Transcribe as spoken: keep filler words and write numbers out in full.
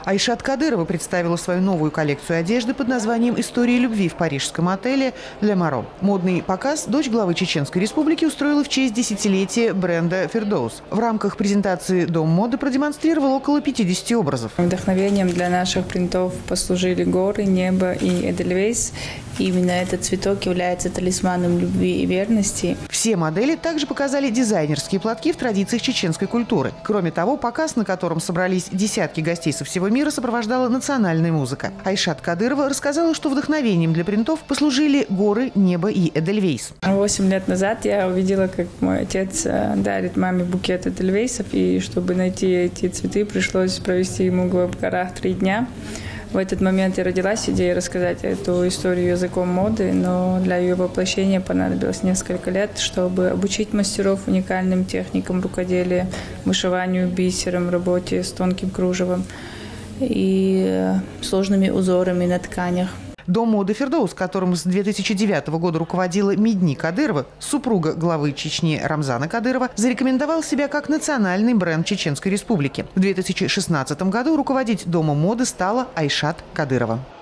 Айшат Кадырова представила свою новую коллекцию одежды под названием «История любви» в парижском отеле «Ле Маро». Модный показ дочь главы Чеченской Республики устроила в честь десятилетия бренда «Фирдоус». В рамках презентации Дом моды продемонстрировал около пятидесяти образов. Вдохновением для наших принтов послужили горы, небо и Эдельвейс. Именно этот цветок является талисманом любви и верности. Все модели также показали дизайнерские платки в традициях чеченской культуры. Кроме того, показ, на котором собрались десятки гостей со всего мира, сопровождала национальная музыка. Айшат Кадырова рассказала, что вдохновением для принтов послужили горы, небо и Эдельвейс. Восемь лет назад я увидела, как мой отец дарит маме букет Эдельвейсов, и чтобы найти эти цветы, пришлось провести ему в горах три дня. В этот момент и родилась идея рассказать эту историю языком моды, но для ее воплощения понадобилось несколько лет, чтобы обучить мастеров уникальным техникам рукоделия, вышиванию бисером, работе с тонким кружевом и сложными узорами на тканях. Дом моды «Фирдоус», которым с две тысячи девятого года руководила Медни Кадырова, супруга главы Чечни Рамзана Кадырова, зарекомендовал себя как национальный бренд Чеченской Республики. В две тысячи шестнадцатом году руководить Домом моды стала Айшат Кадырова.